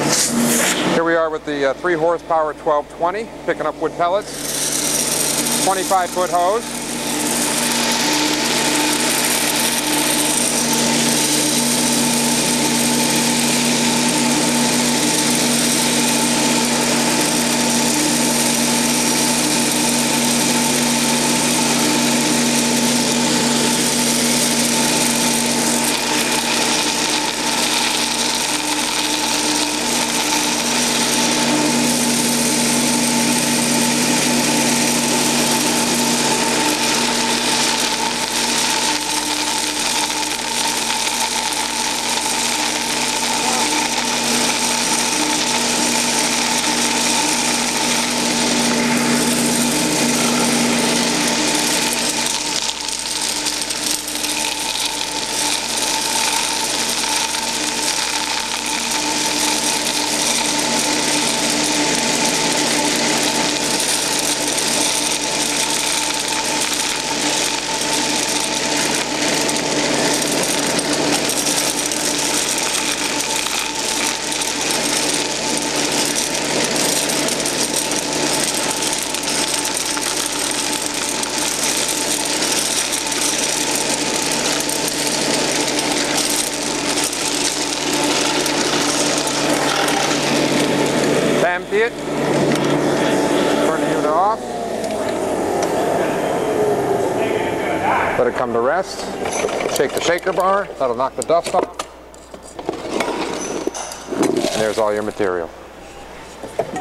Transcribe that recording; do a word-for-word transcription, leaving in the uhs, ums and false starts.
Here we are with the uh, three horsepower twelve twenty, picking up wood pellets, twenty-five foot hose. Empty it, turn the unit off, let it come to rest, shake the shaker bar, that'll knock the dust off, and there's all your material.